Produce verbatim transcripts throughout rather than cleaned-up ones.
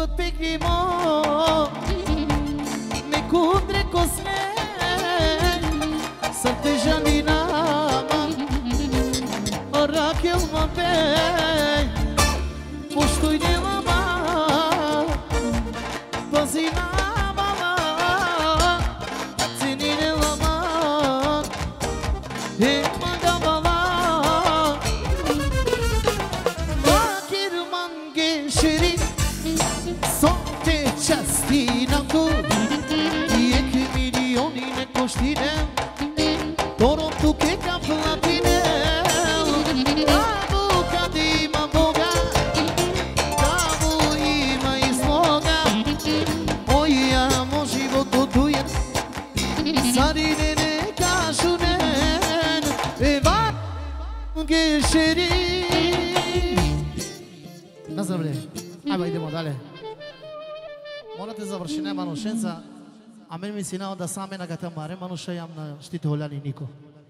Будут пикнимо Не кудре косме Сърте жанина Ракел мапе Пуштой не лама Пазина мама Цени не лама Е мадавала Вакирман гешери Сонте частинако Екі милиони не коштине Торонто ке кам платине Nazdrav, ajmo idemo dalje. Morate završiti Manušenca, a meni mi si nao da same na gata mare, Manuša jam na štite holjani niko.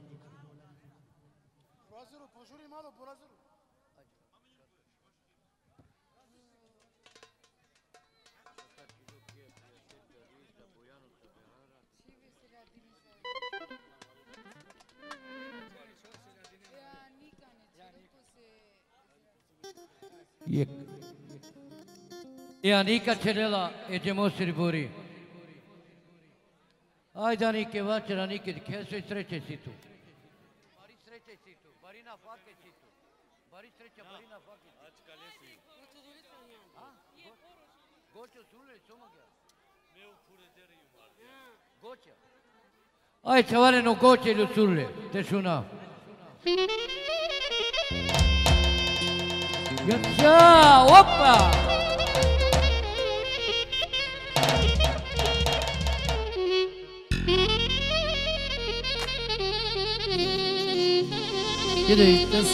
E Anica Cerela e Gemosiri Buri. Ajde Anike, vačer Anike, kje se sreće si tu? Bari sreće si tu, bari na fake si tu. Bari sreća, bari na fake si tu. Ačka lesi. Goća sule, somagja. Meu fure dere yumar. Goća. Aj, chavale no goće ili sule, te šuna. Yacha, opa! Gidiyoruz.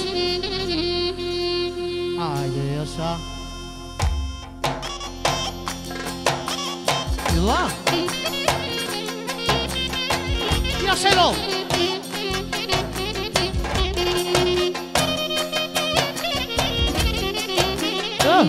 Haydi yaşa. Yılan. Yaşelo. Ah.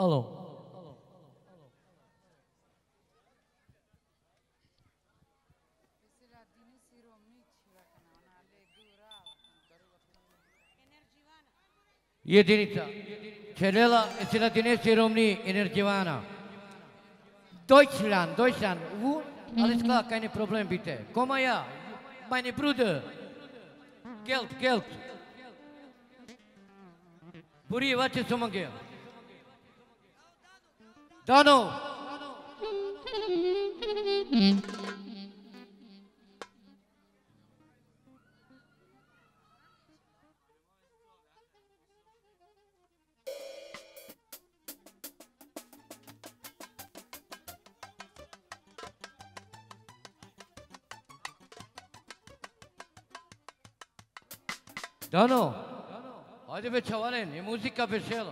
Alo. Jedinica. Čelela se na dinesi Romni Energivana. Deutschland, Deutschland. U, alles klar, keine Problem bitte. Komm mal her, meine Brüder. Geld, Geld. Buri, was ist so manche? Dano. Dano, hajde be čavaren, je muzika vesela.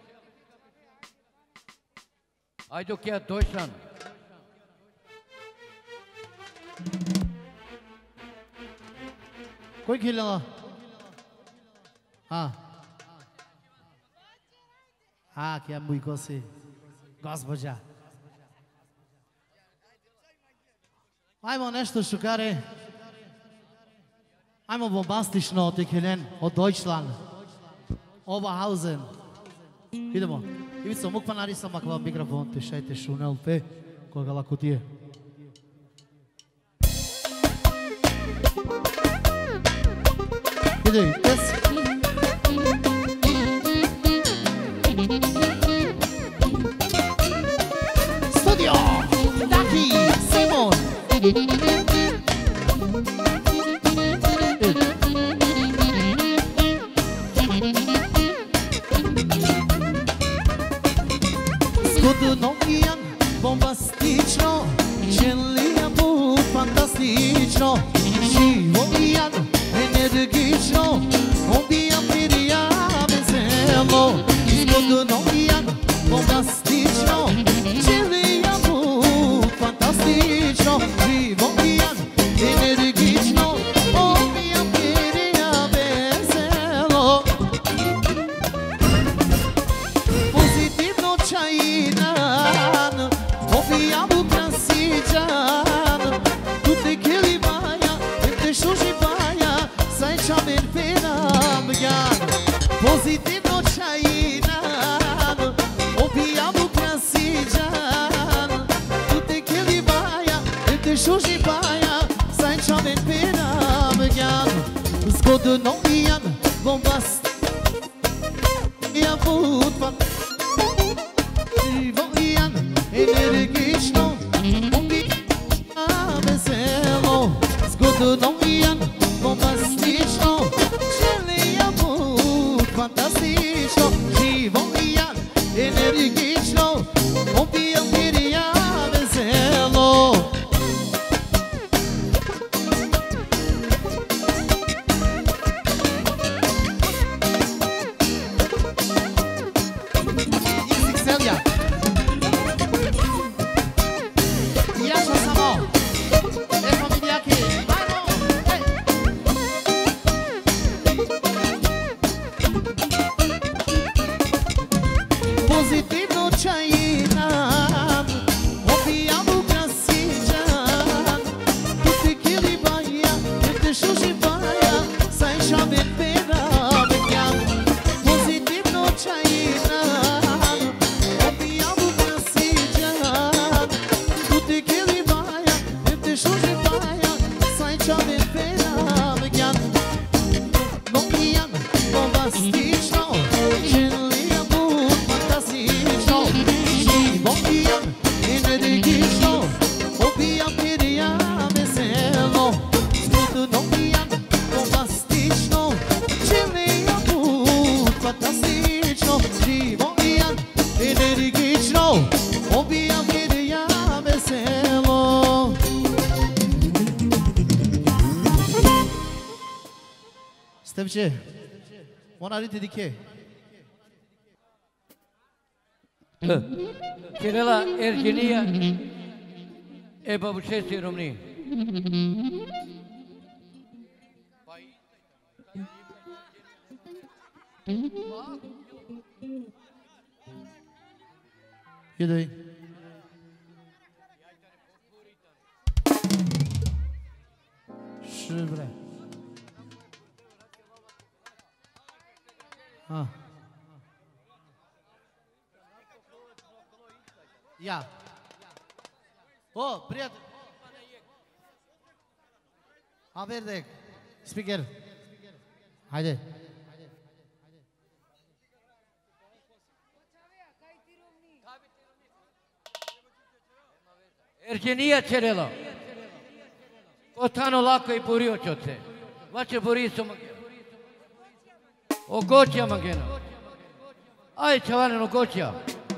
Hajde ok, ja Deutschland. Koji kilala? A. A, kja muj kosi. Gospođa. Ajmo nešto šukare. Ajmo bombastično od Helen, od Deutschland. Oberhausen. Idemo. Ivica, mogu pa narisam ako vam mikrofon, te šajte šunel, pe, koga lako ti je. Idej, tes. Studio, Daki, Simon. Zgodonovijan, bombastično, želija put fantastično, živovijan, energično, obijam pirija veselo. Zgodonovijan, bombastično, želija put fantastično, živovijan, energično, obijam pirija veselo. Pozitivno čajinan, obijam ukrasiđan, tu te kili baja, te šuži baja, sajčamen penam jan. Pozitivno čajinan, obijam ukrasiđan, tu te kili baja, te šuži baja, sajčamen penam jan. Zgodonovijan, bombast, ja put van živovijan, energično, obijam veselo. Zgodonovijan, bombastično, želija put fantastično, živovijan, energično, obijam pirija veselo. Jezik Selja. Jaša samo. E familijaki. Ajmo. Ej. Pozitivno čajinan, obijam ukrasiđan, tu te kili baja, te šuži baja, sajšamen penam jan. Pozitivno čajinan, obijam ukrasiđan, tu te kili baja, te šuži baja, sajšamen penam jan. Novijan, bombastično, želija put fantastično, živovijan, energično, obijam pirija veselo. Zgodonovijan, bombastično, želija put fantastično, živovijan, energično, obijam pirija veselo. Stepče, ona riti dike. Čelela Ergenija, e babušesti Romni. E doi. Și vrea. Ah. Ia. O, prieten. A verde. Speaker. Haide. Ergenia cerela. Kotano lako i purio čoce. Vače burisu magena. O goća magena. Aj čavaneno goća.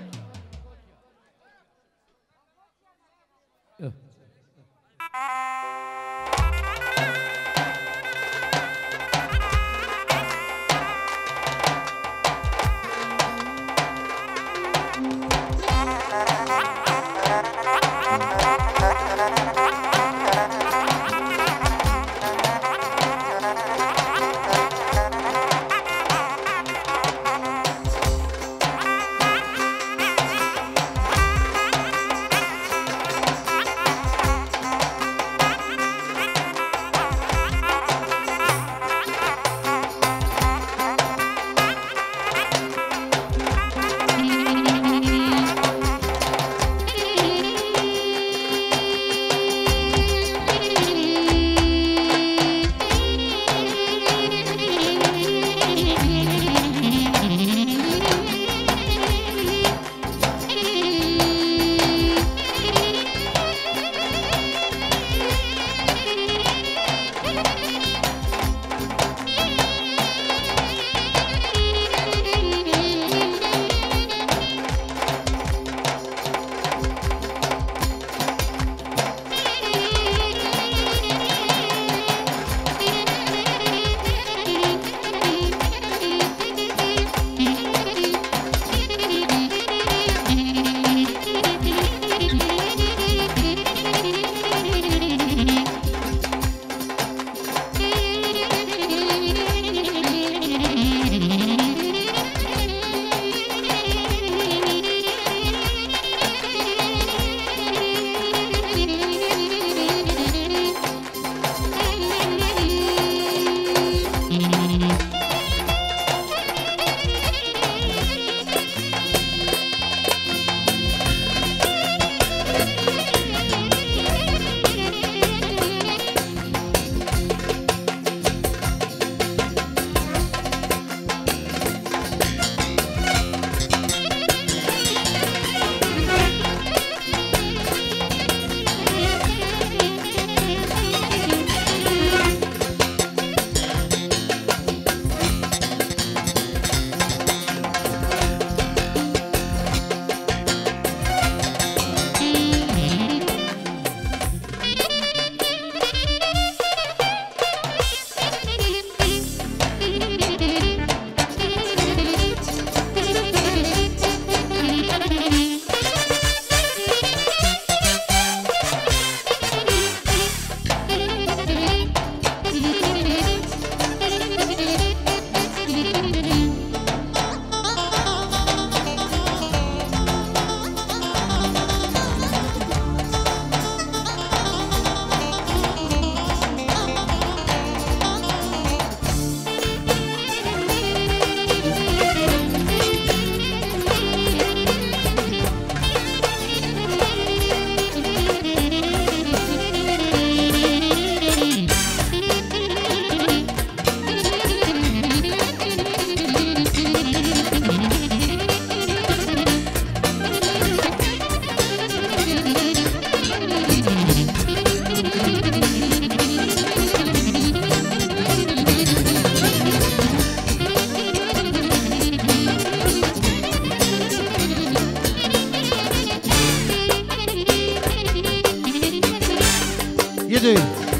Yedi.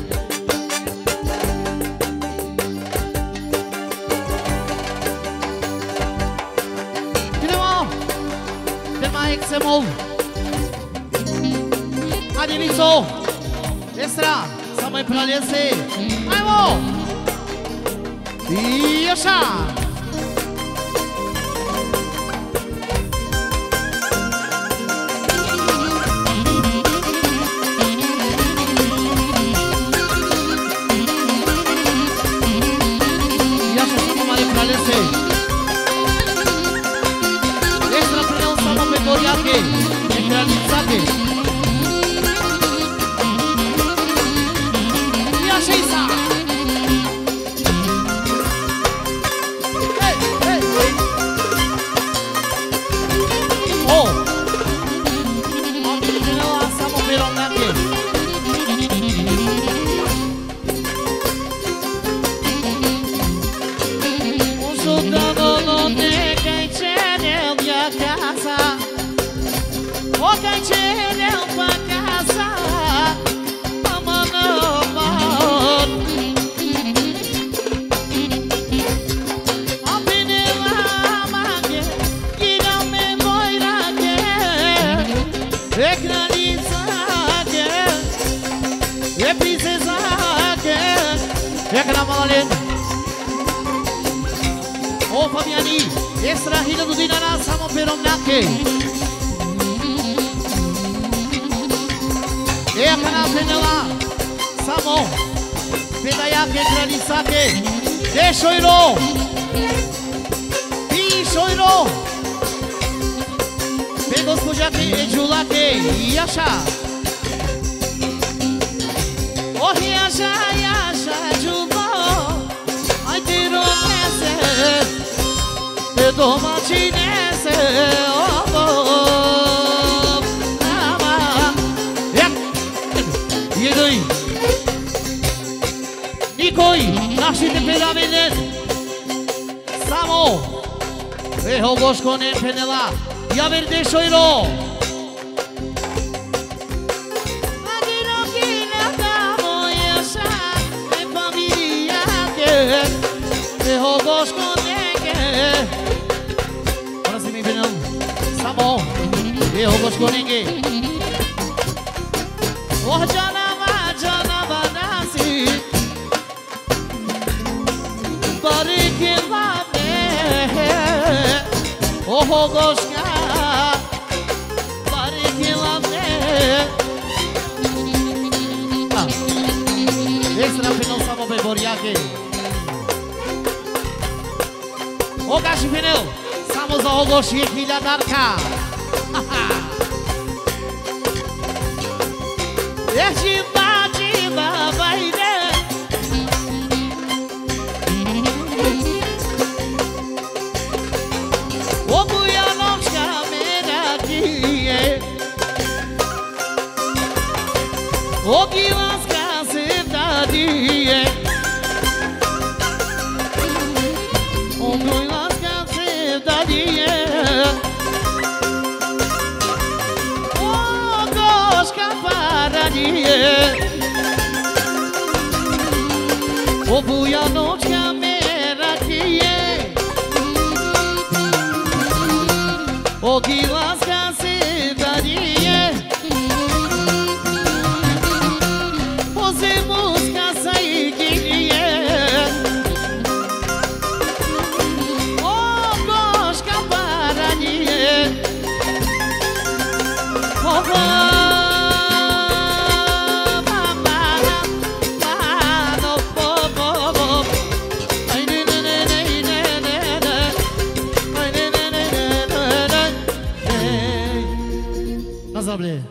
Dinamo. Tema Exemol. Hadi Liso. Extra. Samai pralese. Hai mo. E așa. Boriache, e granițate. Ia și-i-sa! Hei, hei, hei! Oh! Am venit la Samo Pirongache. Un soldado no te caicene a casa. O caicene pa casa. O Fabiani, extrahilă do Dinara Samo Pirongache. E a canal penela Samo Pedaiache granițache. De șoiro Pi șoiro Pe gospođache e giulache. I așa Oh i așa, i așa giubo. Ai te romese Pe domacinese. Oh, oh, ama. E doi Nicoi, naši temperament Samo Eho goškone penela Ja verde šojro Agino kina tamo ješa E familija ke Eho goškone ke Ora si mi penel Samo Eho goškone ke Oh canava canava nasi Bariki vame Oh goška Bariki vame Extra penel Samo pe Boriache. O gași penel Samo za ogoși e hiljadarka. Ești-ba, ci-ba, baide O bujanovska merakije O gilanska sevdadije O gilanska sevdadije O goška paradije O bujanovska merakije O gilanska sevdadije O zemuska sajkinije O goška paradije O Nazable.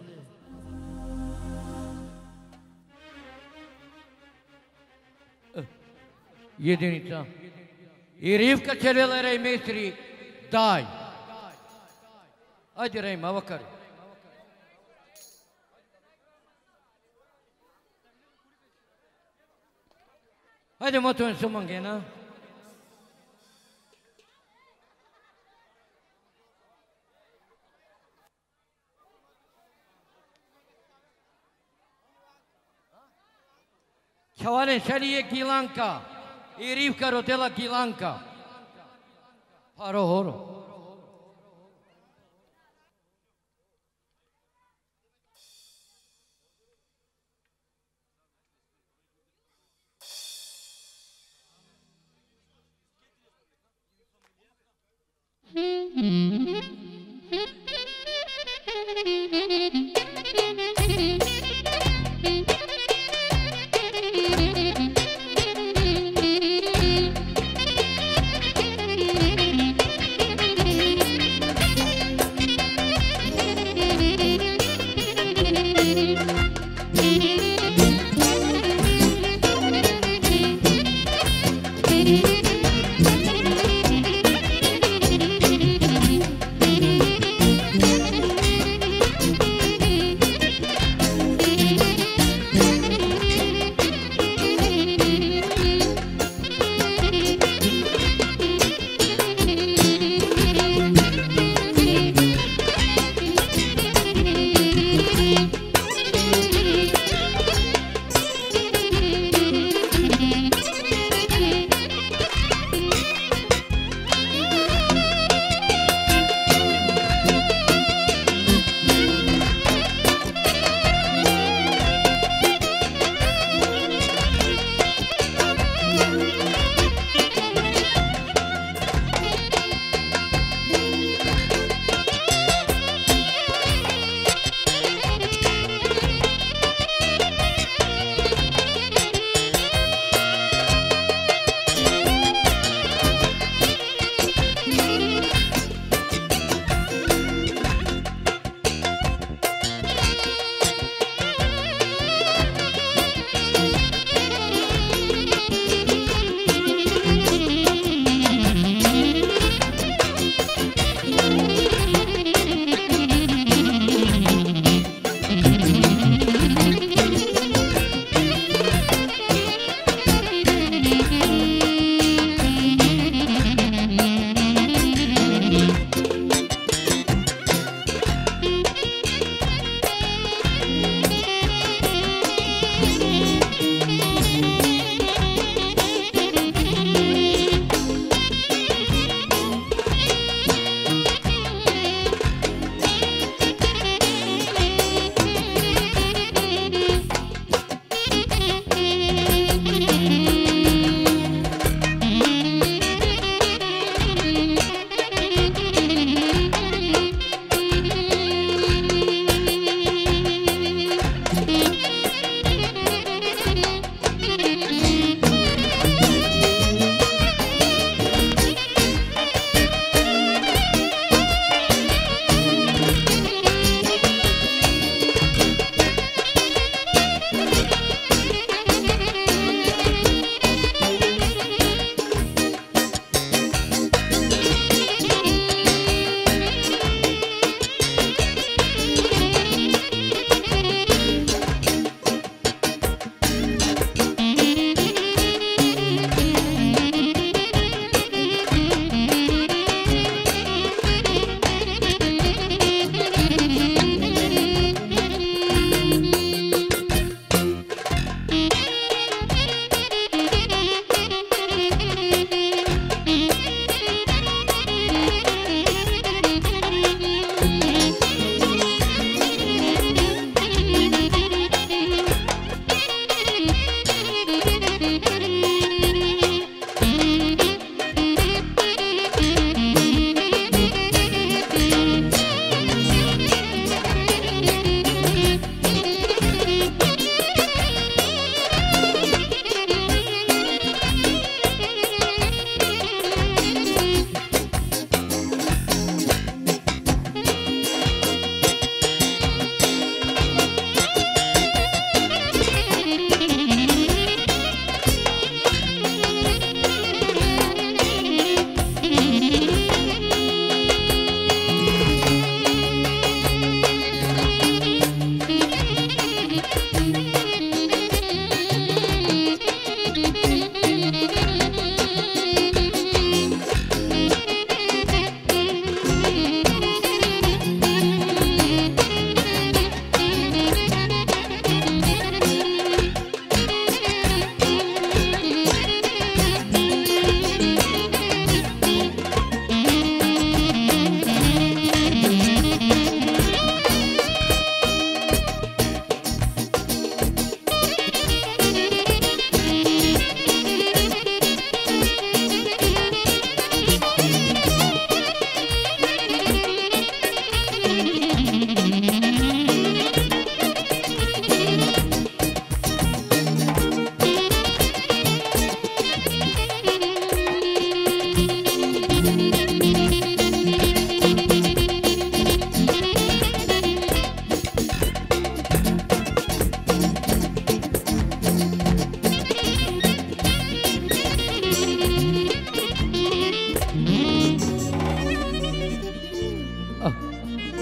Jedinica. I Rivka Cerela Rejmestri, daj. Ajde Rejma, vakari. Ajde motoven su mangena. Čavaren šalije Gilanka I Rivka rodila Gilanka. Paro horo.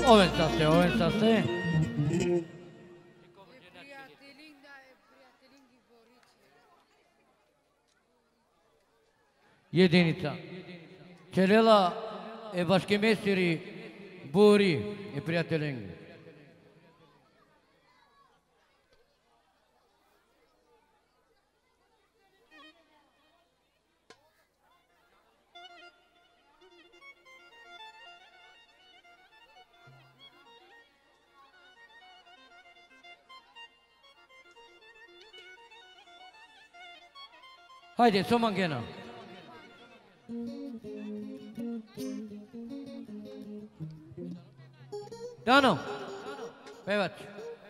Oven să stai, oven să stai. Jedinica. Celela e vaškemestiri Buri i prijateljengi. Haide, să mă înghenă. Dano, pevați.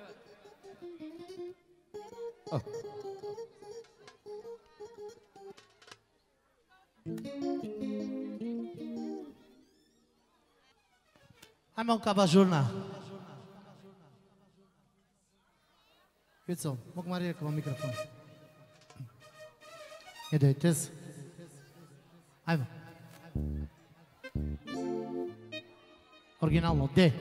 Oh. Hai mă, un cabajurna. Uite-o, mă cum are cu un microfon. E de uite-ți. Hai mă. Original, nu, de.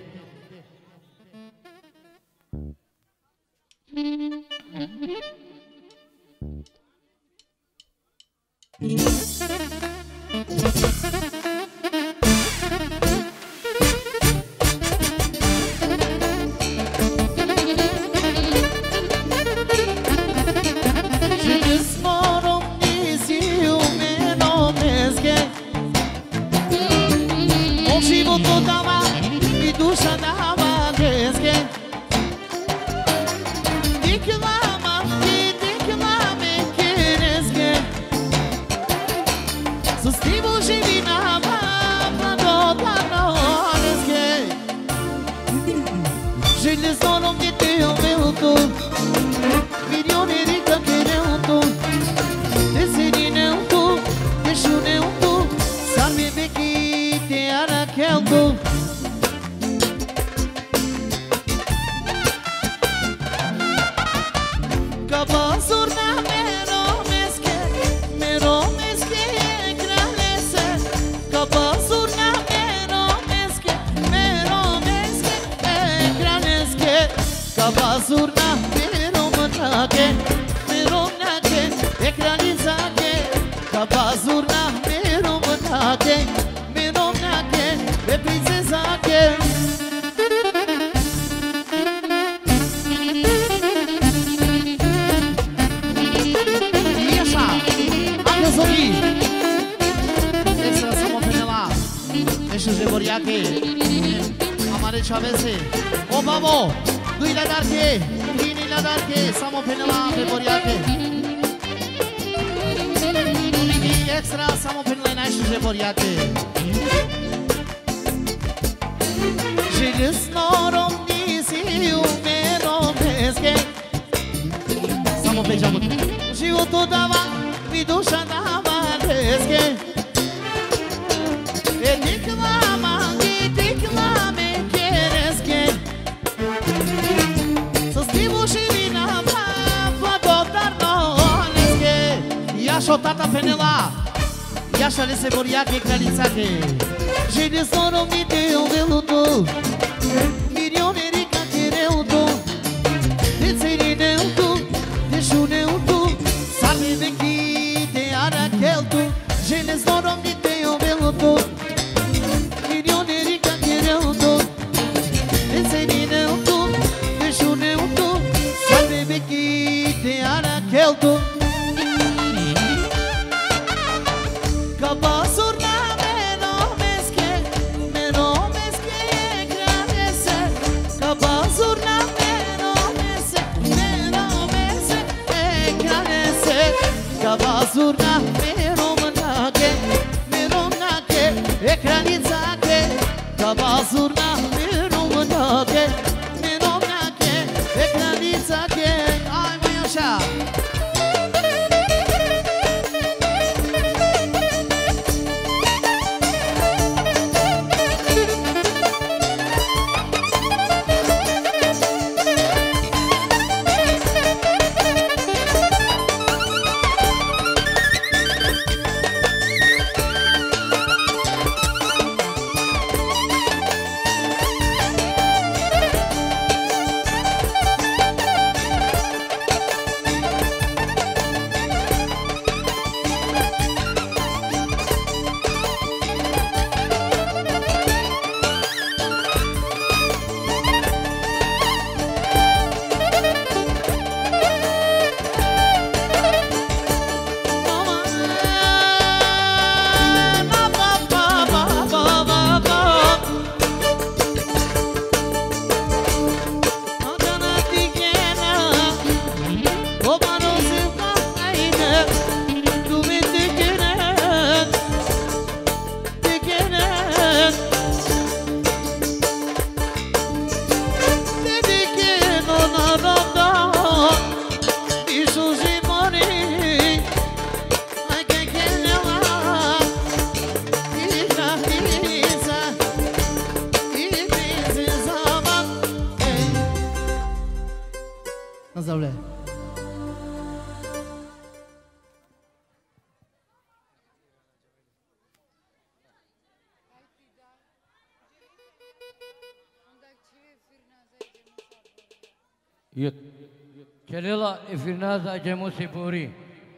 Celela e firnează a gemusi Buri.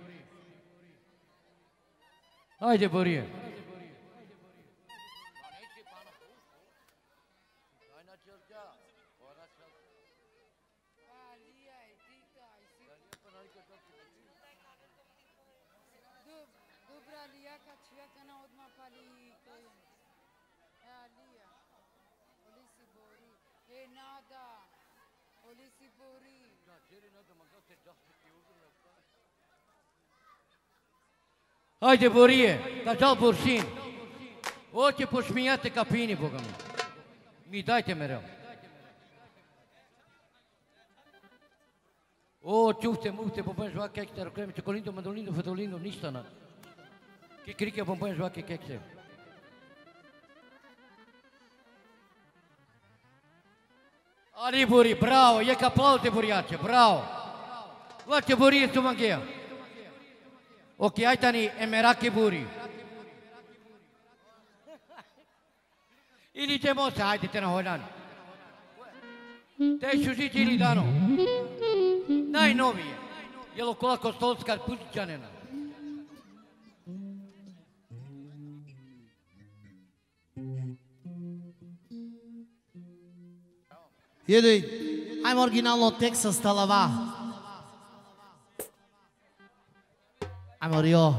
Haide, Burie. Haide, Burie, ca dau bursin. O, ce poșmiate ca pini, Boga mea. Mi dai-te mereu. O, ciufte, mufte, bombăni, joacă, extra, creme, ciocolindo, mandolindo, fătolindo, nici tănă. Che crică, bombăni, joacă, chexe. Ali, Buri, bravo, e ca aplauze, Buriace, bravo. Luace, Burie, su manghea. Ok, hai tani, emerake Buri. Ili te mosa, haide-te na Holan. Te šužići ili dano. Najnovije. Jelo kola Kostolska Puzićanena. Jedej, ajmo originalno tekst Stalava. Ajmo Rio.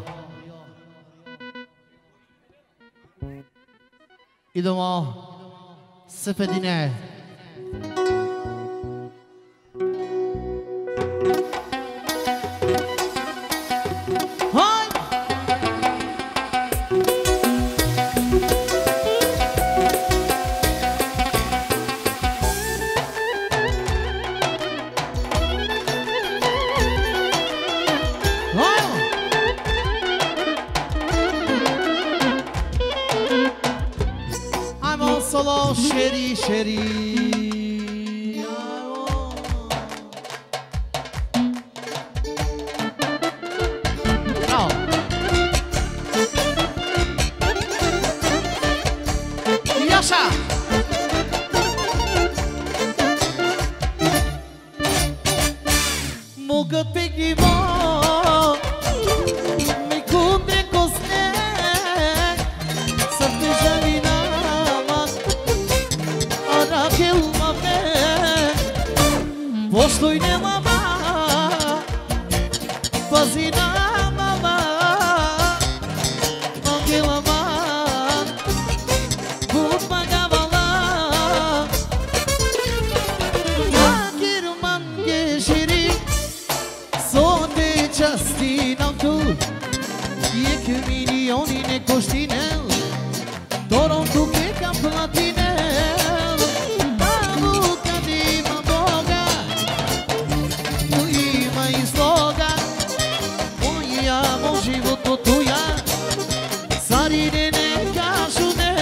Idemo se pedine. Hoj! Solo sheri sheri Bravo Yasha Moga peki mo Mi kundre kosne Sab javina Postoj ne mama, pazi na mama, Angela man, bud magavala, Akir man geshiri, sote časti nam tu, Jek milioni ne koštinel, Toronto ke kam platinel, životu tuja, sarine ne kažu ne.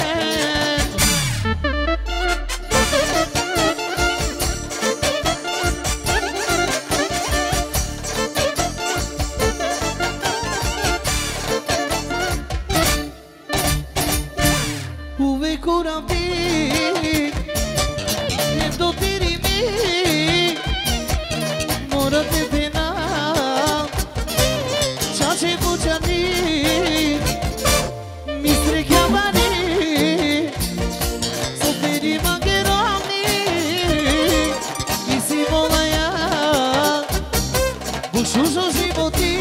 Uvek uram ti, ne dotiri mi, morate pena. Čače pučani, mi strekjavani, soperi mangeroni, i si volaja, bušužo životi.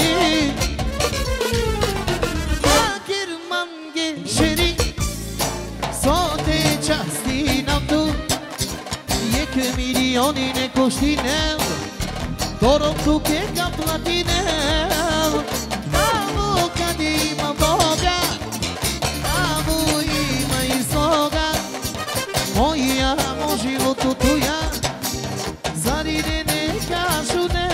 Akir mange šeri, sote časti nam tu, jek milioni ne koštinel, Toronto ke kam platinel, tamo kad ima Boga, tamo ima i sloga, moja mo životu tuja, zarine ne kažu ne.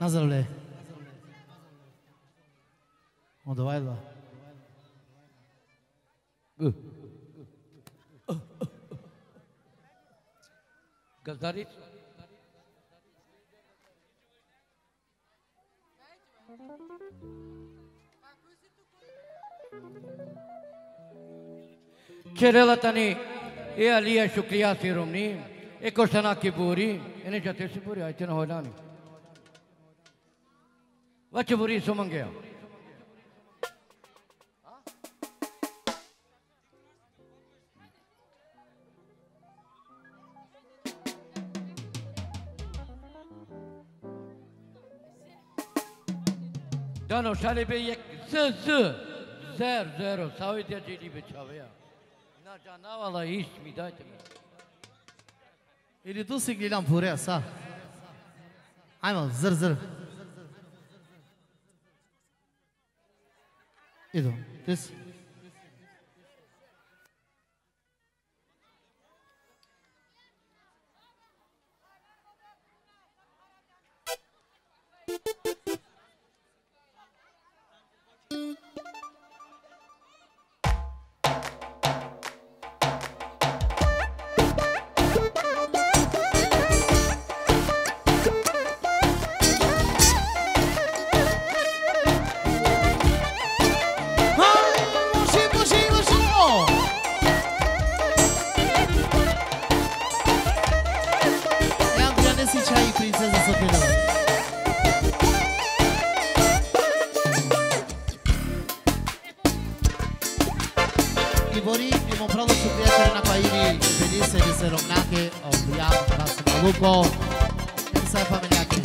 Nazarule. O, давай, да. Gazdariți? Cerela tani e alia shukriya se romni e kostana ki buri ene jate se buri aite na hodani vache buri somangya Dano shale be yek z z zero zero savi dia jidi bechave na jana wala ish mi dайте мне. Или tu si gledam pure, sa. Ajmo, zr, zr. Idu, tis. Lupo, essa familia aqui.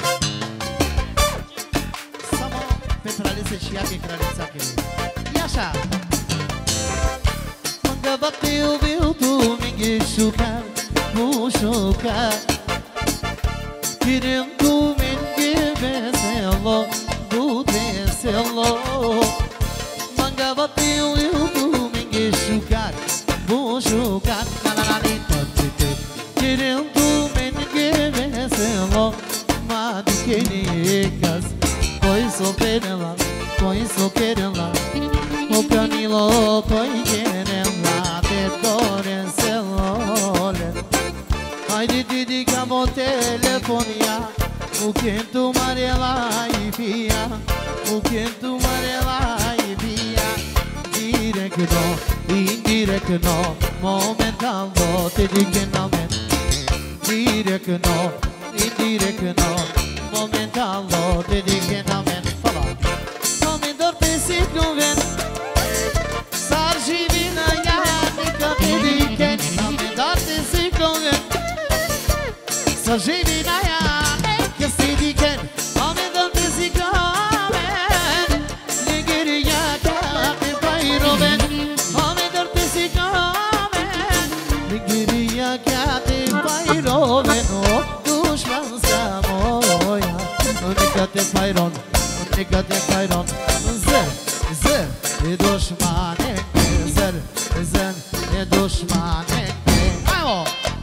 Samo petralice și ea cralița aqui. E așa. Manga bateu viu tu mingi șucar, nu șucar. Querem tu mingi veselo, tu veselo. Manga bateu viu tu mingi șucar, nu șucar. La la la la. Querem tu veselo, ma di che ne cas, poi so perela, poi so perela, o canilo poi genela, te dore selole. Hai di di di camo telefonia, o che tu marela e via, o che tu marela e via, dire che no, dire che no, momentando te dico no. Dire que no, e dire que no, momentalo, te dice na men, fala. Come dorte si duven, sarjivina ya, nica te dice, come dorte si duven, sarjivina ya, nica si dice, come dorte si duven, ligeriya ka te pairoven, come dorte si duven, ligeriya ka te Veno, dușman samoia, unica te pairon, unica te pairon, zer, zer, e dușmane, zer, zer, e dușmane. Amo!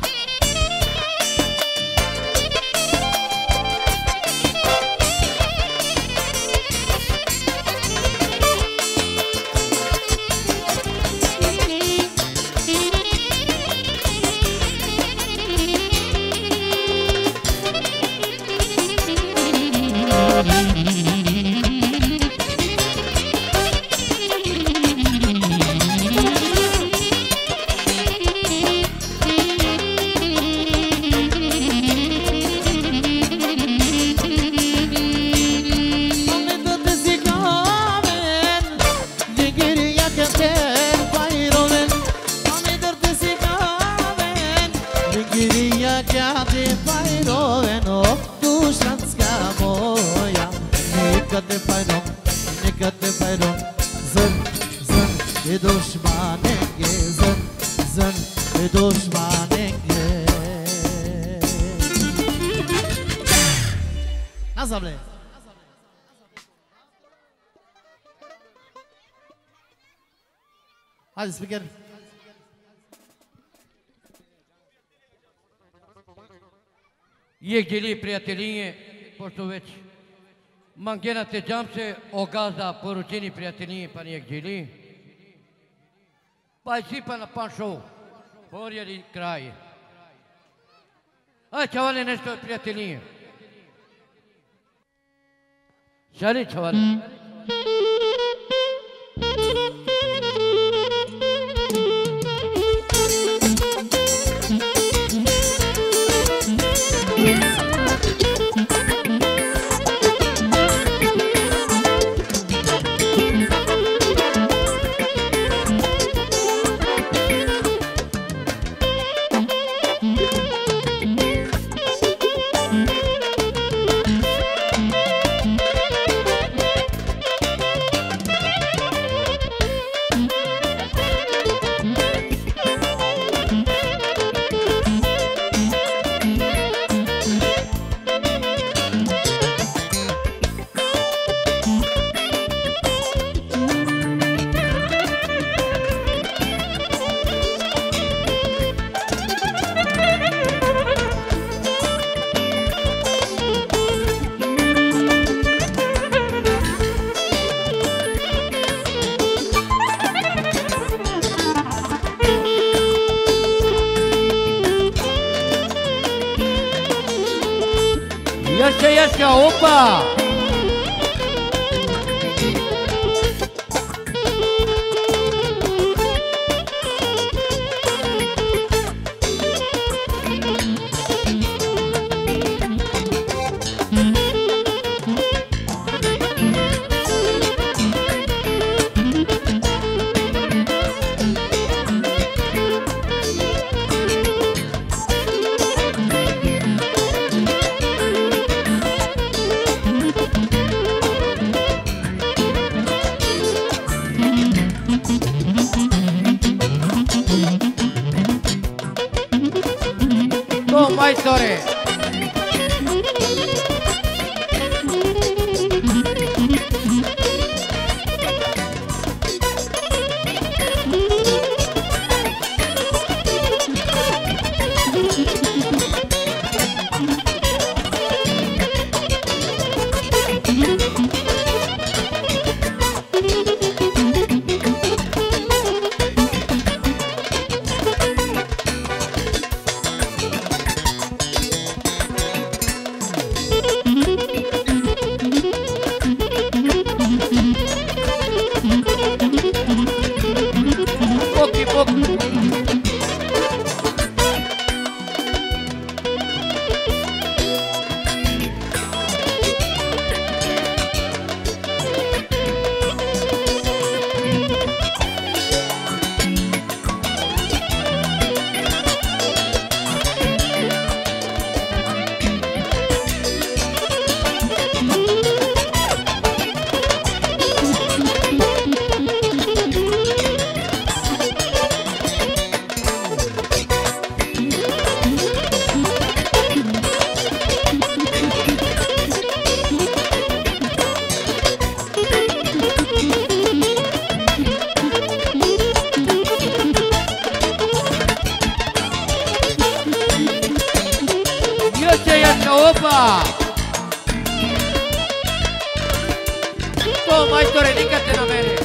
Hadi spiker. E geli priatelinje, pošto već Manghena te jamse o gazda poručeni prijatelji pa nijek džili. Pa si pa na pan show. Porjeri kraj. Aj čavale nešto prijatelji. Šali čavale. Jeszcze, jeszcze, opa! Maestore! Opa! To, maestore, dígate na mene.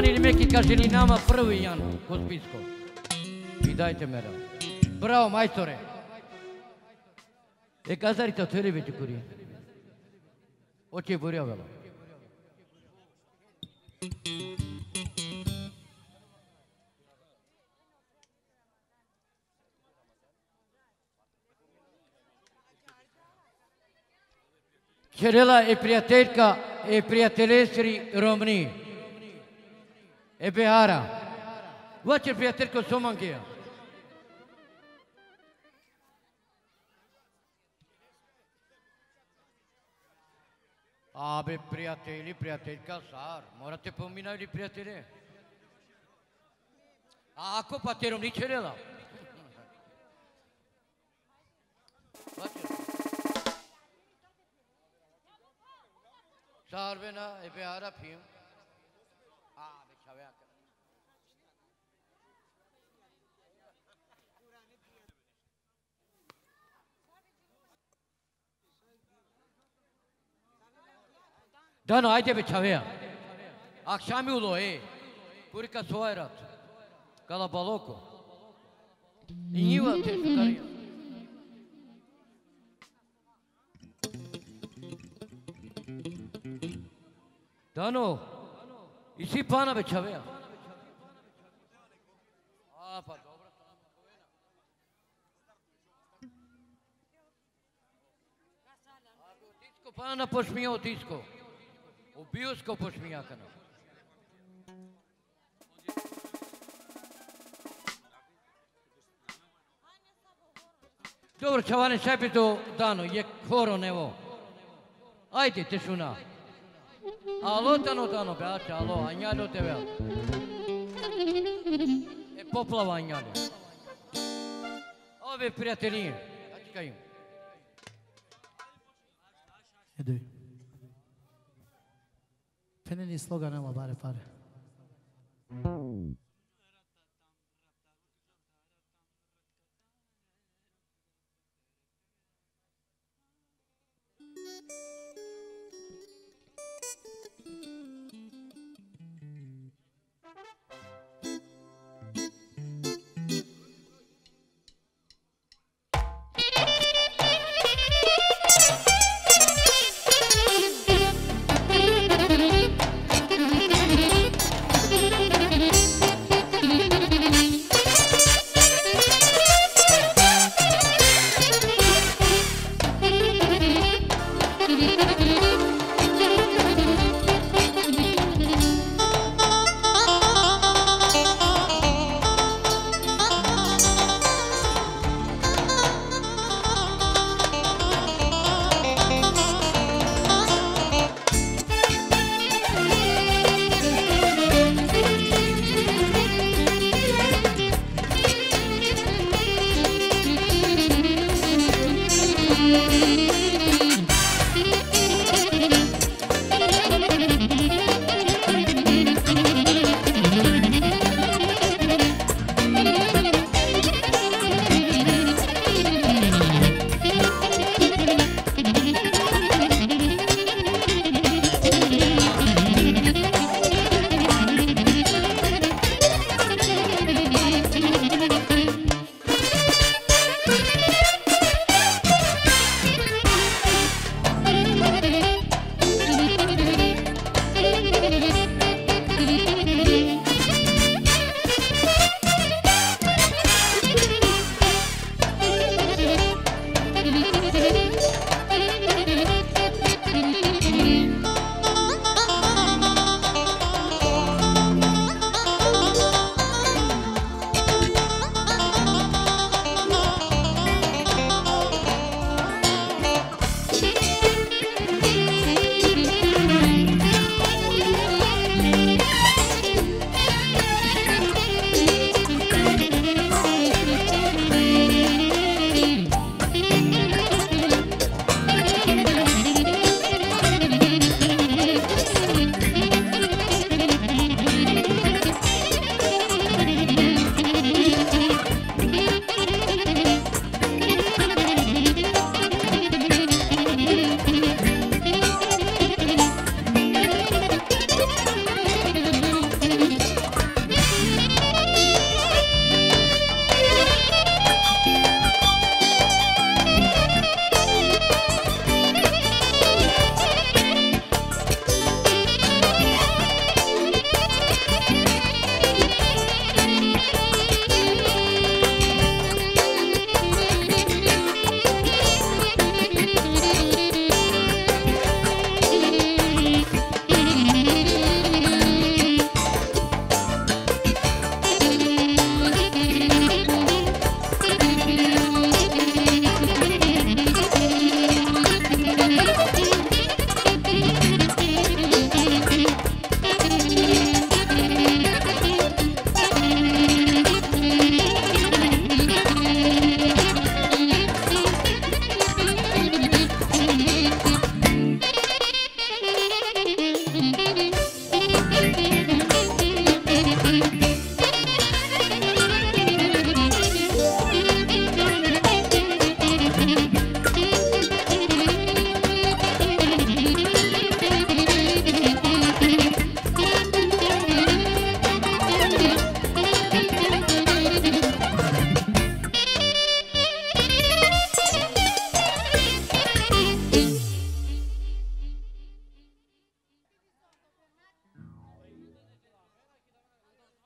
Oni neki kaželi nama prvi Jan kod spisko. I dajte mereu. Bravo, majstore. E kazarite o tebe već kuri. Oče burio velo. Čerela e prijateljka e prijateljstri Romni. E Behara. Vače prijateljko Somangija. Abe prijatelji, prijateljka Sar. Morate pominati prijatelje. A ako pa te Romni Čerela? Vače. Sarvena e Behara film. Ah, već avea. Dano, ajde već avea. Akşam yolu e. Kurika soyrat. Kalabaloko. I njiva te šukarija. Dano, i svi pana već avea. A, pa dobro. Ako tisko pana pošmijao tisko. U bioskop pošmijakano. Dobro, čavane, šajpito Dano, je koro nevo. Ajde, tešuna. Alo, Dano, Dano, beače, alo, anjado te vea. E poplava anjado. Ove prijatelji, ačkaj im. Ede. Peneni sloganela bare pare.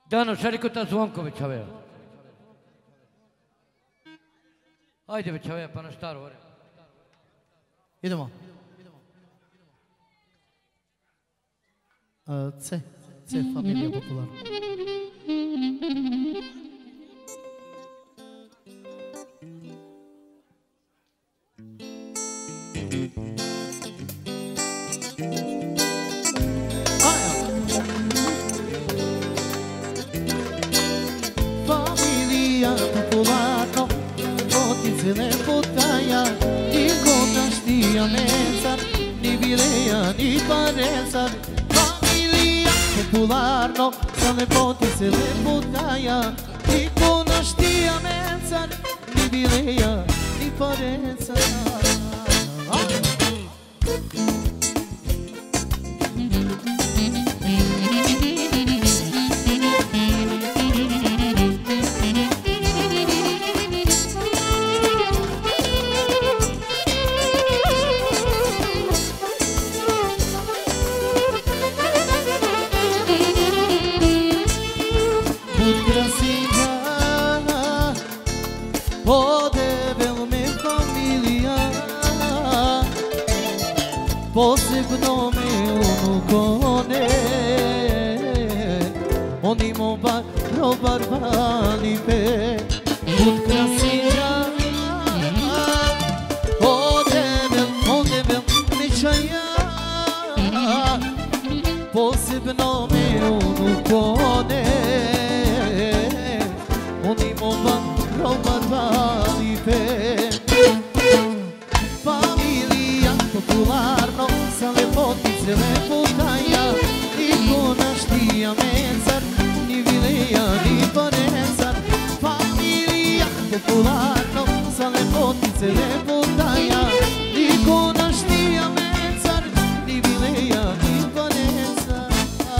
Dano Šarikota Zvonković, avea. Ajde već, avea, pa na staru, ore. Idemo. Uh, C. C, familija popularna. Familija popularno, poticele putaja, nikoga štija mecar, ni bileja, ni parecar. Familija popularno, sa lepotice lepotaja, nikoga štija mecar, ni bileja, ni parecar. Posebno me unukone, on imao bar robar valipe, bud krasinja, odebel, odebel nečaja. Posebno me unukone, on imao bar robar valipe. Familija popularno, sa lepotice lepotaja, niko naš tija mecar, ni vileja, ni parecar. Familija popularno, sa lepotice lepotaja, niko naš tija mecar, ni vileja, ni parecar.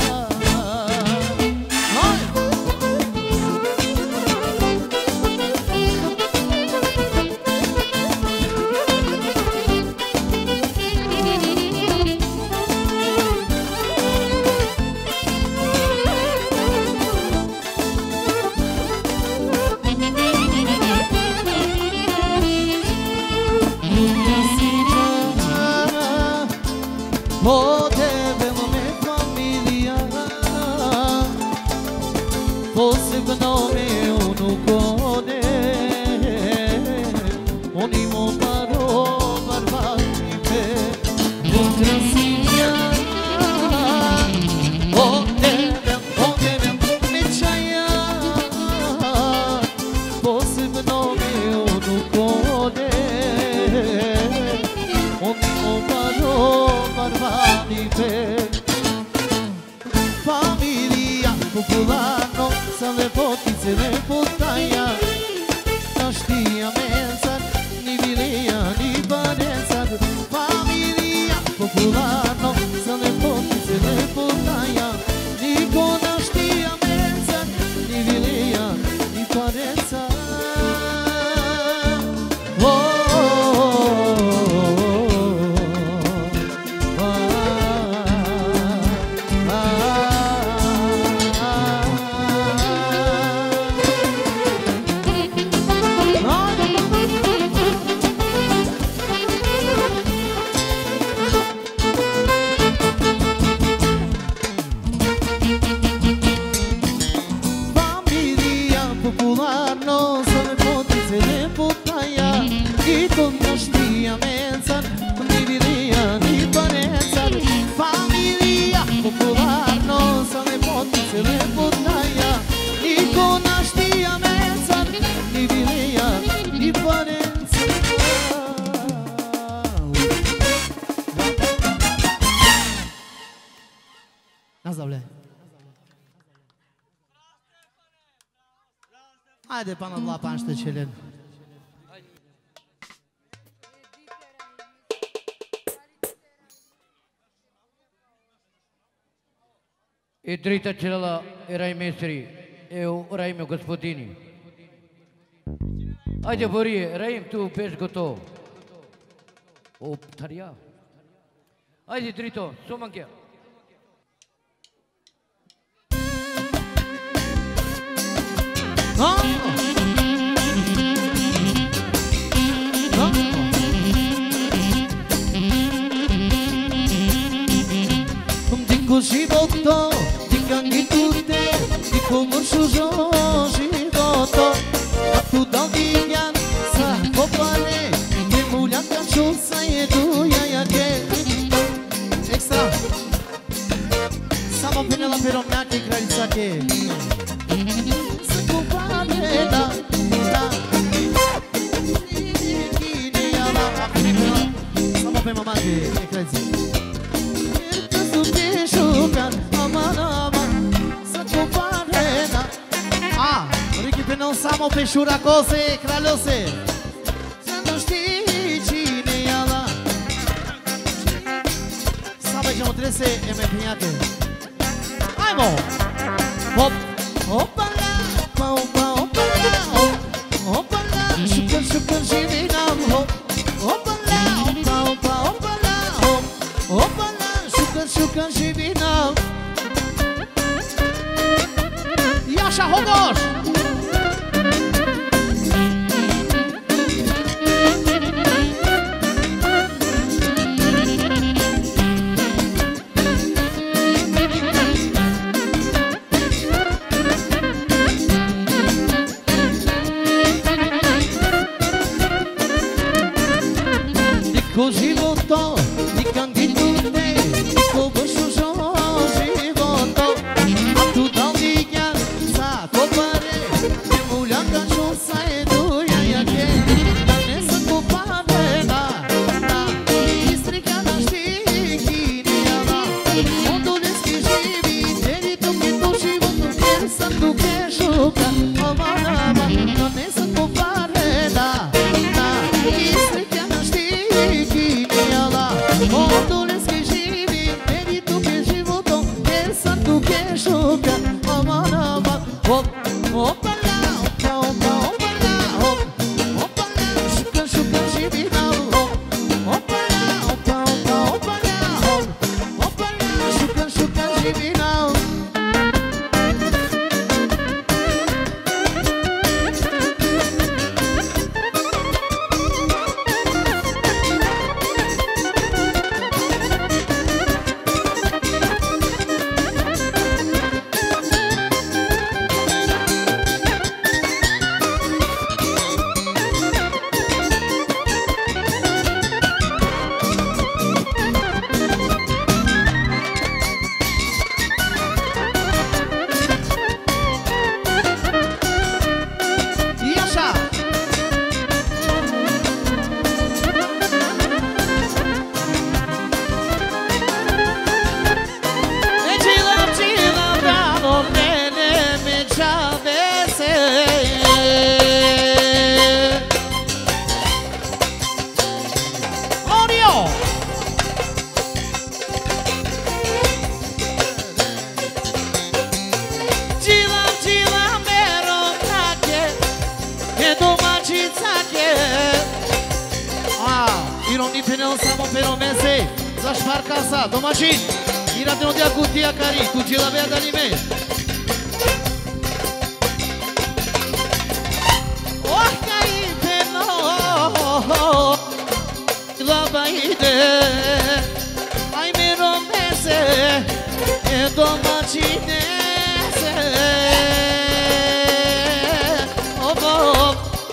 Odebelo me familija, posebno me unukone, on imao barobar valipe, bud krasinja, odebel, odebel nečaja. Posebno me unukone, on imao barobar valipe. Familija popularno, sa lepotice lepotaja, naš tija mecar, ni vileja, ni parecar. Familija popularno, sa lepotice lepotaja, niko naš tija mecar, ni vileja, ni parecar. Popularno, sa lepotice lepotaja, niko naš tija mecar, ni vileja, ni parecar. Familija popularno, sa lepotice lepotaja, niko naš tija mecar, ni vileja, ni parecar. Nazdravlje. Haide, pana dva panštečeljen. И трите чела и райместри, и райме господини. Ajde, Борие, Раим, tu пеш готов. О, тария. Ajde, Трито, суманке. Dico životo, dikangi tutte, dico moršu životo. A tu dalgijan sa popane, ne muljanka čusa jedu jajake. Ekstra. Samo penela peromnjake i kraljicake. Sa popane, da, da. Samo pe mamake i kraljicake. Nu samo pe șuracose, craliose. Să nu știi cine e ala. Să vezi nu trebuie să emepiniate. Hai mă! Hop! Hopala! Hopala! Hopala! Hopala! Șucăr, șucăr și vinam! Hop! Hopala! Hopala! Hopala! Hop! Hopala! Șucăr, șucăr și vinam! Ia așa, hogoș! Dico životo, dikangi tutte, dico moršu životo. A tu dalgijan sa kopare, ne muljanka čusa jedu jajake. Da ne sam kopare, da, da. Istrika da štii kinijala. Moduleski živi, teri tuke to životu, jer sam tuke šuka. Ova nama, da ne sam kopare, da, da. Istrika da štii kinijala. Moduleski živi, teri tuke životu, jer sam tuke šuka. Ova nama, hop, hopala, hopala, hopala, hop, hopala, šuka, šuka živina, hop, hopala, hopala, hopala, hop, hopala, šuka, šuka živina. E așa. Ne cila, cila, bravo, mene me čavese. Orio! Cila, cila, mero trake, e domaćicake. A, ironi penel samo peromese, za šparkasa, domaćin. I radeno dea cutia cari, tu ce l'avea de anime. Oh, cari penel, la baide, ai meromese, e domacinese. Oh, oh.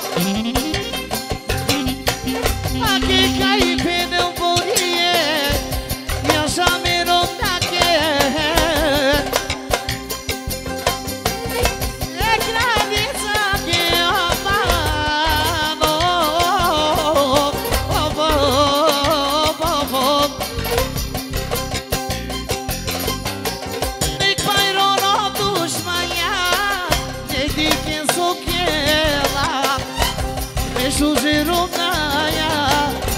Aqui cai penel vorie, e așa meromake. E granița che amano. Oh, oh, oh, oh. Nek pajrono dushmanja, nek diken sokjela, me shujirunaja.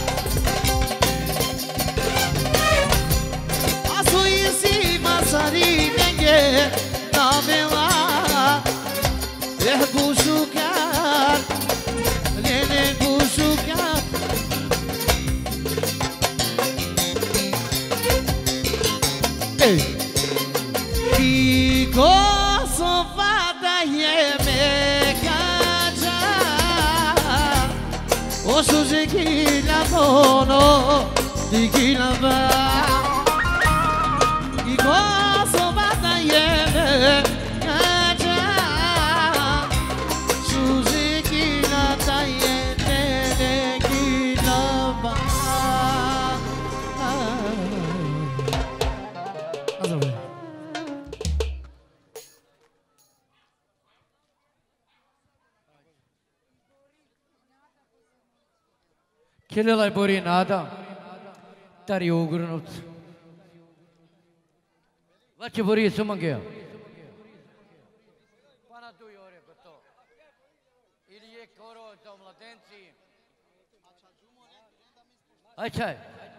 Suji kila kono di kila ba Iko sobata yeme aja Suji kila tayene kila ba Azove Kelelaj bori nada, tari ogrnut. Lače bori sumangea. Pana tu jore to. Ili je koro za mladenci. Aj čaj.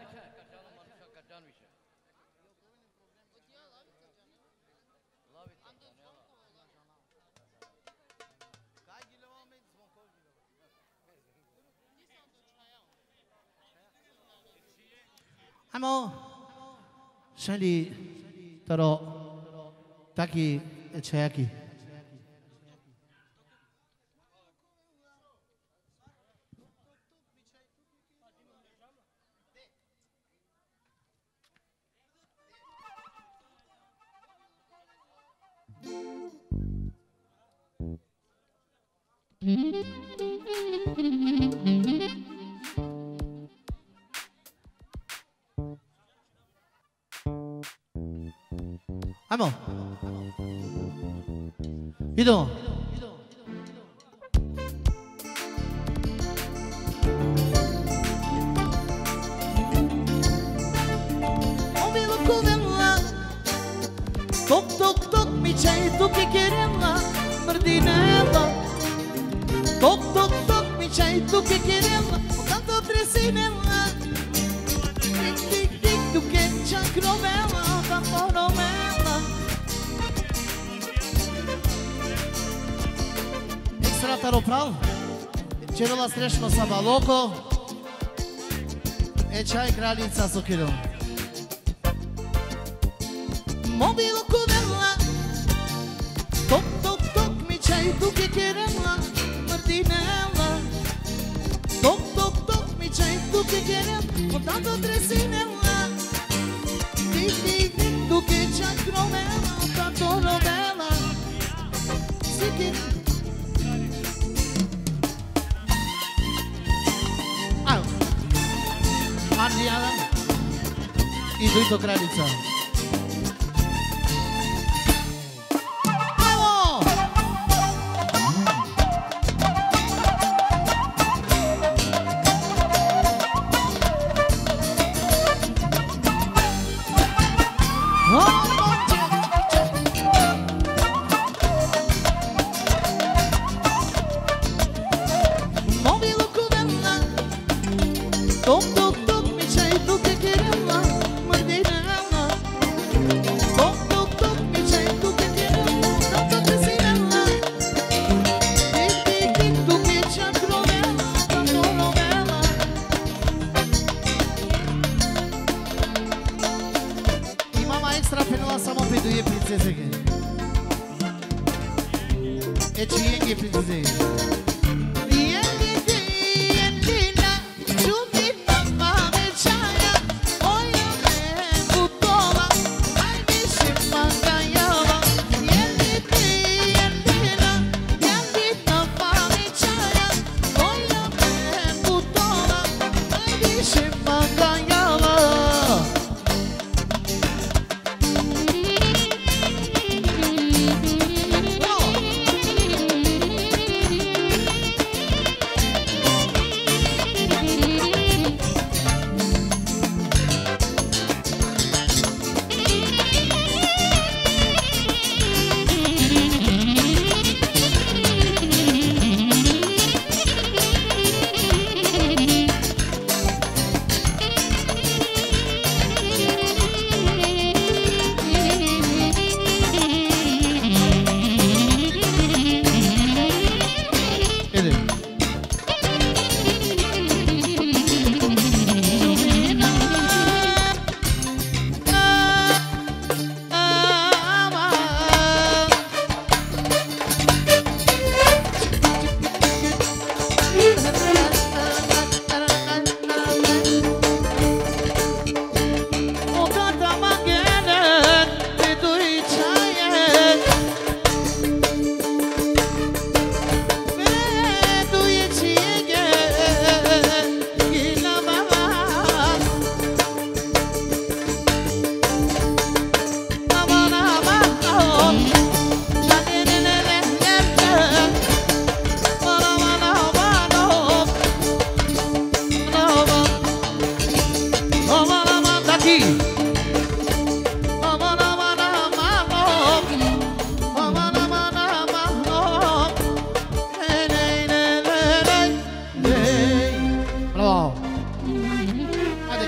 Amo, Shali, Taro, Taki, Chayaki. Amo. Ido. Ouvindo covela. Toc toc toc mi c'hai tu che querella, Mardinella. Toc toc toc mi c'hai tu che querella, tanto presinella. Tic tic tic tu che c'ha crovella, tanto novella. Екстратаро прав, черела срешно са балоко, е чај кралица со киро. Мобило кувела, ток ток ток ми чај туке керела, Мартинела. Ток ток ток ми чај туке керела, потато тресинела. Тик тик тик туке чај кровела, тато новела. Сики. Andijana i Dujto Kraljica. Evo! Mobilo kuvela, tok tok tok mi c'hai tu che querella, Mardinella. Tok tok tok mi c'hai tu che querella, tanto presinella. Tic tic tic tu che c'ha crovella, tanto novella. I mama extra penela samo pe duje princeseke. E cienge princese.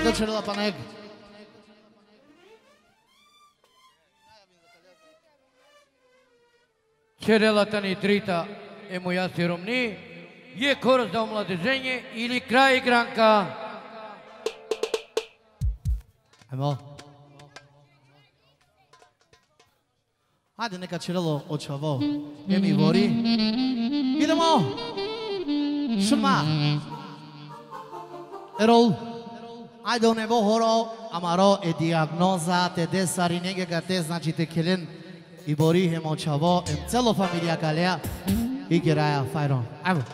Neka Cirila Panek. Cirila Tani Trita e Mujaci Romni. Je korak za omladeženje ili kraj igranka? Ajmo. Hajde neka Cirilo očavo. Emi vori. Idemo. Šurma. Erol. Ajde u nebo horo. Amaro e diagnoza te desari negega te znači te kelen. I bori hem očavo. Em celo familija kalea. I geraja fajron. Ajmo.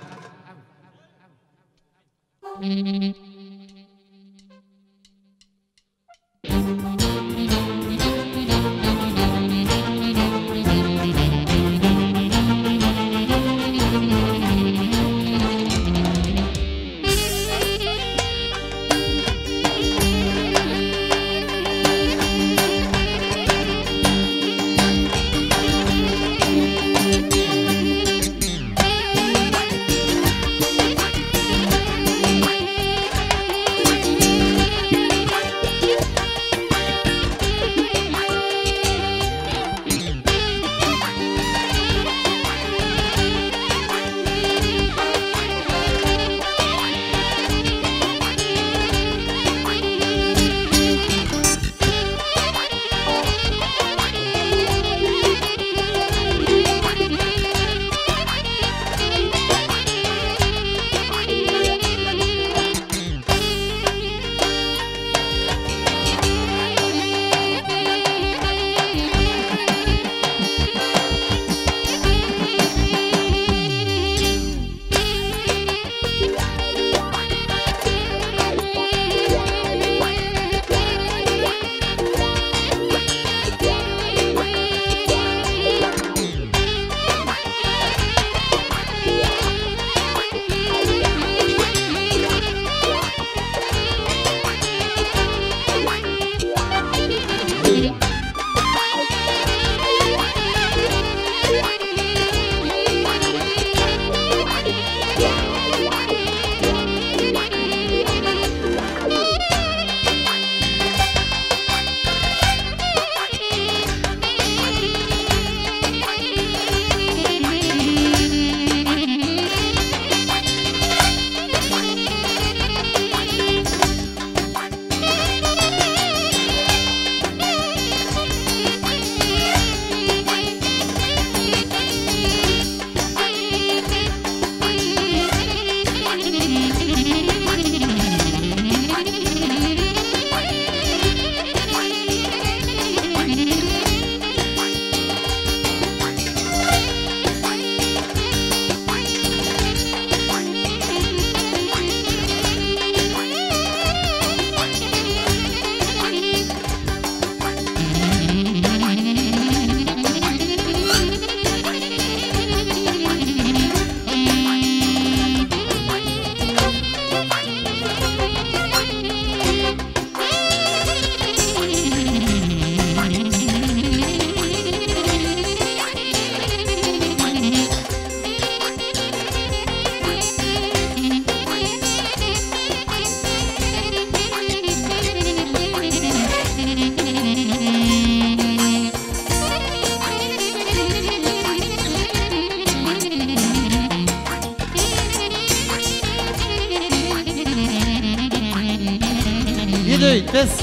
This.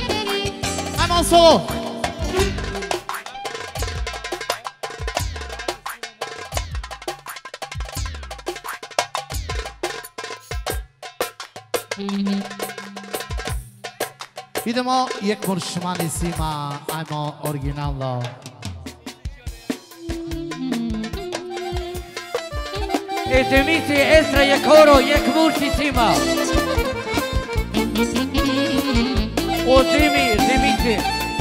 I'm on solo. Idemo, Jekmur Šmanisima, ajmo originalno. Iz emisije Estra Jekoro, Jekmuršicima. O zimi, zimici.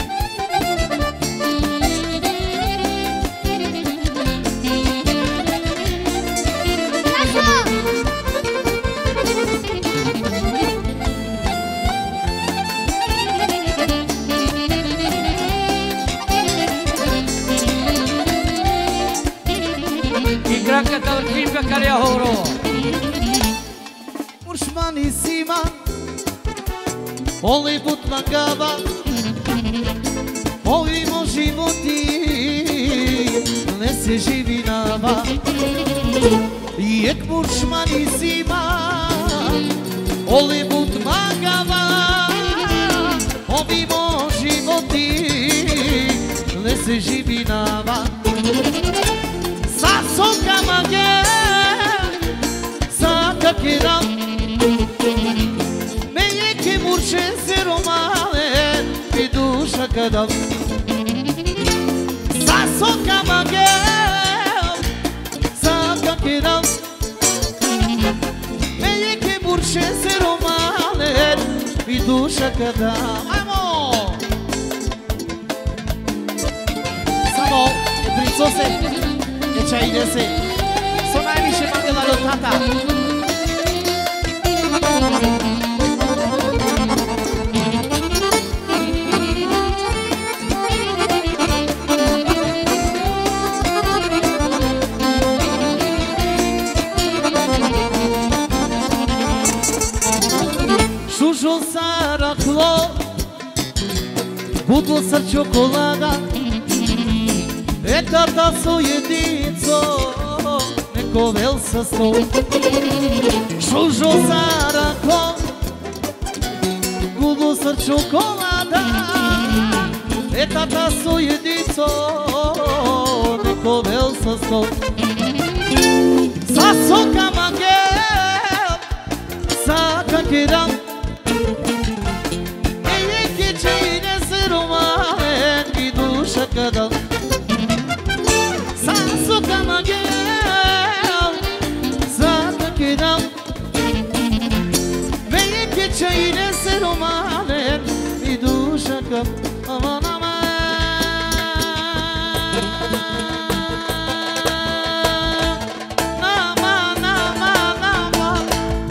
Igranka završinka Kalija Horo. Muršmanisima, Hollywood Mangaba, Ovimo životi, ne se živi nama. Jek burčmani zima, Hollywood Mangaba, Ovimo životi, ne se živi nama. Sa sokama ge, sa kakiram, Burçe romane mi duša kadam Sa sokama gel Sa kakidam Melike burçe romane mi duša kadam Ajmo! Samo princose Neća ide se So najviše mandela do tata Šušo sa raklo Budlo sa čokolada E tata so jedico Neko vel sa sto Šušo sa raklo Budlo sa čokolada E tata so jedico Neko vel sa sto Sa sokama gel Sa kakiram Kadal Sa sokama gel Sa kakidam Belki çayine serumanen Bir duşa kap Aman aman Aman aman aman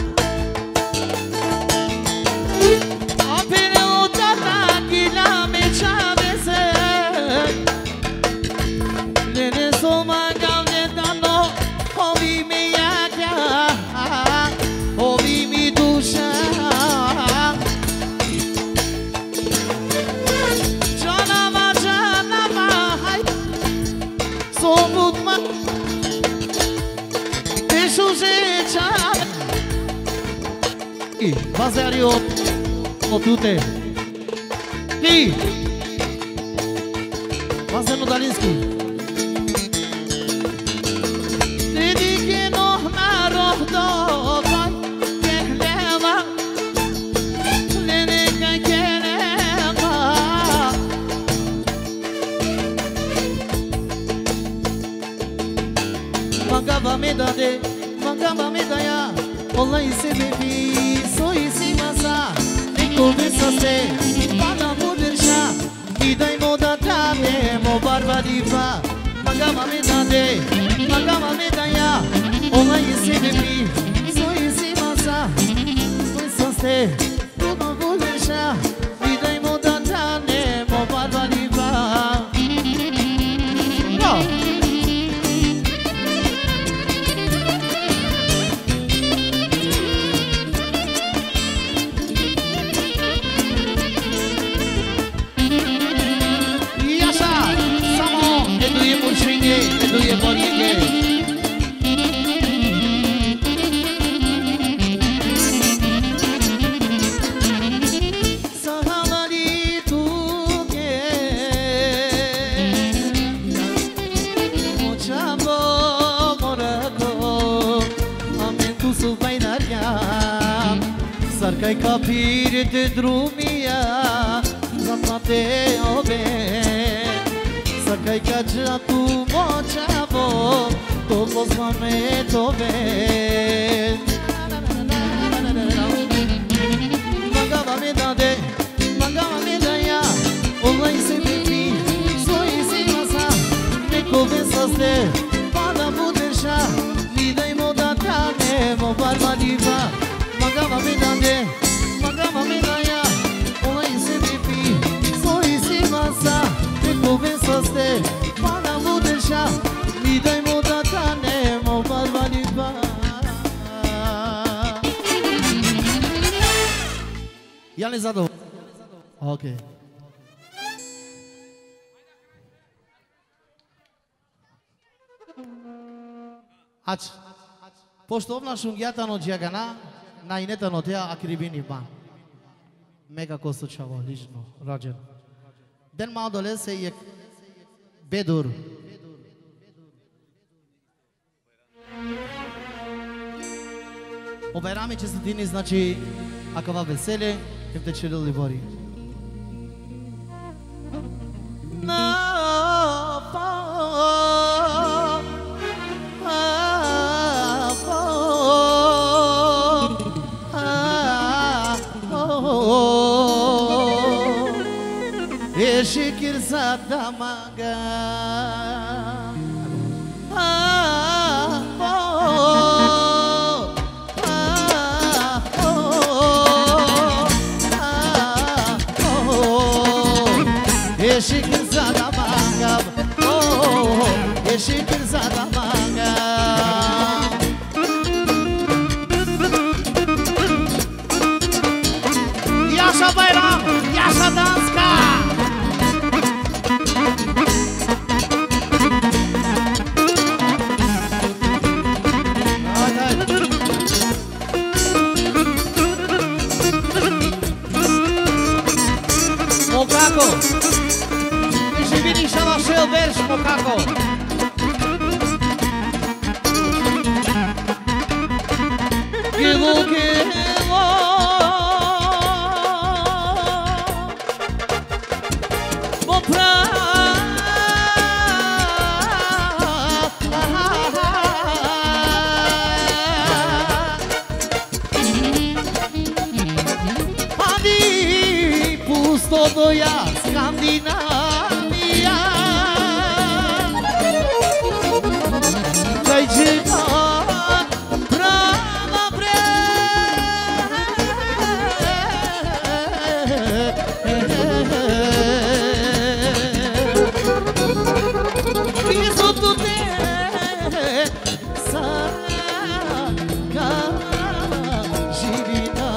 Apene utata gila me çavese Vazerio Otute Ti Vazeno Dalinski Dedike noh naroh dovaj Kehleva Leneka keleva Magaba me dade Magaba me daya Olay sebebi Soisi masa Neko besaste Bana mudirşa Gidai moda tane Mo barba diva Magama me dade Magama me daya Olay sebebi Soisi masa Besaste Bana mudirşa Gidai moda tane Mo barba diva No Eduje Boriege Sahalari tuge Mochabo morako Amen tu su bainarja Sarkaj kapire te drumia Zapate obe Sakaj kađa tu moćavo To pozvame tove Magava me dade Magava me daja Olaj se bebi Soji si masa Neko besaste Pa da budeša Vidajmo da tanemo barba diva Magava me dade Magava me daja Olaj se bebi Soji si masa Neko besaste Pa da budeša Vidajmo da tanemo barba diva Ja li zadovoljni? Ok. Aç. Pošto obnašam gjatano djagana, na inetano tea akribini ba. Mega kostučavo, ližno, rođen. Den malo dolese je bedur. Обайрами честотини, значи, акава веселе, кем те челили бори. Ești chirzata maga. Ești chirzata maga. Ești chirzata maga. Iașa Bayram, Iașa Danska. Mocaco, ești vini și la șel verzi, Mocaco. Ghilu, ghilu, mopra. Todo ya Skandinavia. Cai dziwa brama bre. Iso tu te saga živina.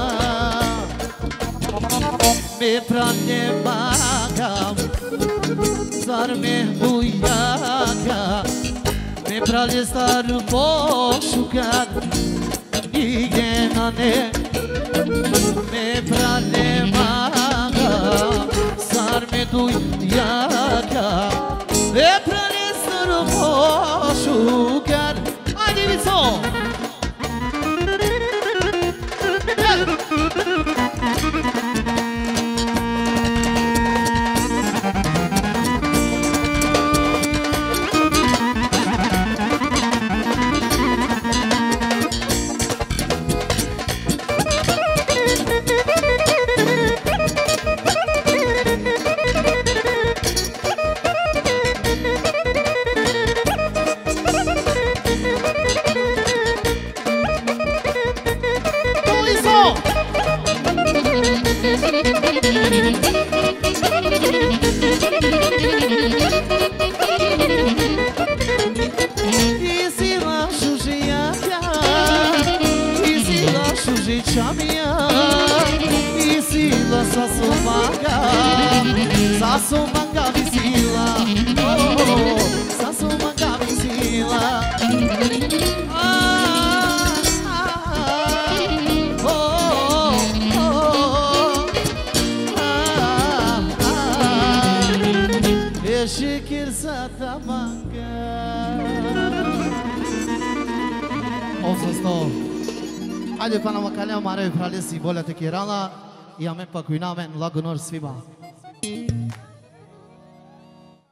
Me prane magam, zar me bujaga, me prale star pošukat, nigdje na ne. Me prane magam, zar me bujaga, me prale star pošukat. Ajde vico! Sasumanga visila, oh, Sasumanga visila. Ah, ah, oh, oh, ah, ah. Ești chirzata manga. Oftăsto. Ajde pa nama kalja mare pralesi bolja te kirala. I amen pa kuina amen lagunor svima.